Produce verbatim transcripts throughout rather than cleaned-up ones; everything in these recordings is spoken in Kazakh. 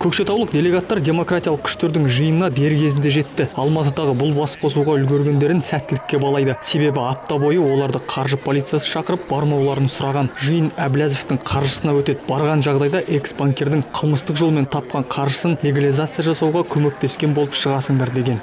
Көкшетаулық делегаттар демократиялық күштердің жиынына дер кезінде жетті. Алматыдағы бұл басқосуға үлгергендерін сәттілікке балайды. Себебі апта бойы оларды қаржы полициясы шақырып бармауларын сұраған. Жиын Әблязовтың қаржысына өтеді. Барған жағдайда экс-банкердің қылмыстық жолмен тапқан қаржысын легализация жасауға көмектескен болып шығасыңдар деген.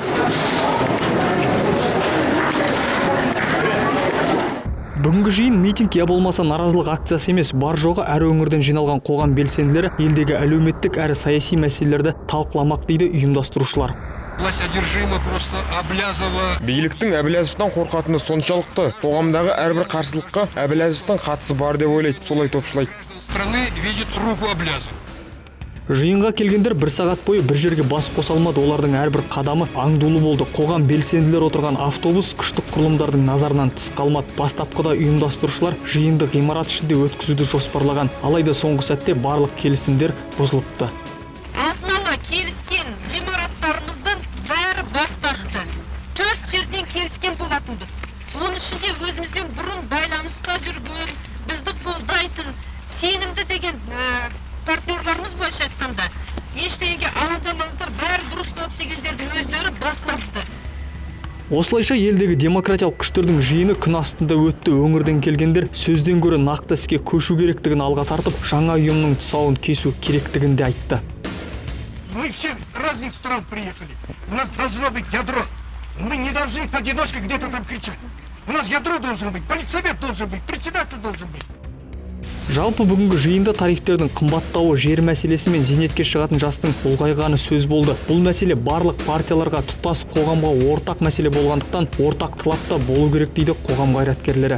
Бүгінгі жиын митинг я болмаса наразылық акциясы емес, бар жоғы әр өңірден жиналған қоғам белсенділері елдегі әлеуметтік әрі саяси мәселелерді талқыламақ дейді ұйымдастырушылар. Власть одержима просто Әблязова. Биліктің Әблязовтан қорқатыны соншалықты, қоғамдағы әрбір қарсылыққа Әблязовтан қатысы бар деп ойлайды, солай топшылайды. Страны видит руку Әблязова. Жиынға келгендер бір сағат бойы бір жерге бас қоса алмады. Олардың әрбір қадамы аңдулы болды. Қоғам белсенділер отырған автобус күштік құрылымдардың назарынан тыс қалмады. Бастапқыда ұйымдастырушылар жиынды ғимарат ішінде өткізуді жоспарлаған. Алайда соңғы сәтте барлық келісімдер бұзылыпты. Алдын ала келіскен ғимараттарымыздың бәрі бас тартты. Төрт жерден келіскен болатынбыз. Оның ішінде өзімізбен бұрын байланыста жүрген, бізді қолдайтын, сенімді деген партнерларымыз былайша айтқанда, ештеңеге алаңдамаңыздар, бәрі дұрыс болады дегендердің өздері бас тартты. Осылайша елдегі демократиялық күштердің жиыны күн астында өтті. Өңірден келгендер сөзден гөрі нақты іске көшу керектігін алға тартып, жаңа ұйымның тұсауын кесу керектігін де айтты. Мы все разных стран приехали. У нас должно быть ядро. Мы не должны поодиночке где-то там кричать. У нас ядро должен быть, политсовет должен быть, председатель должен быть. Жалпы бүгінгі жиында тарифтердің қымбаттауы, жер мәселесі мен зейнетке шығатын жастың ұлғайғаны сөз болды. Бұл мәселе барлық партияларға, тұтас қоғамға ортақ мәселе болғандықтан ортақ талапта болу керек дейді қоғам қайраткерлері.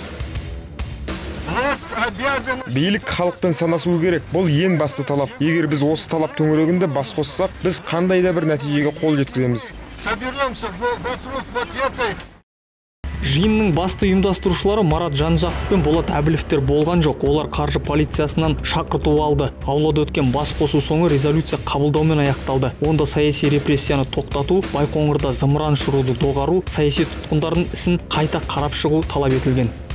Билік халықпен санасуы керек. Бұл ең басты талап. Егер біз осы талап төңірегінде бас қоссақ, біз қандай да бір нәтижеге қол жеткіземіз. Соберемся вокруг вот этой. Жиынның басты ұйымдастырушылары Марат Жанұзақов пен Болат Әбілевтер болған жоқ. Олар қаржы полициясынан шақырту алды. Аулада өткен басқосу соңы резолюция қабылдаумен аяқталды. Онда саяси репрессияны тоқтату, Байқоңырда зымыран ұшыруды доғару, саяси тұтқындардың ісін қайта қарап шығу талап етілген.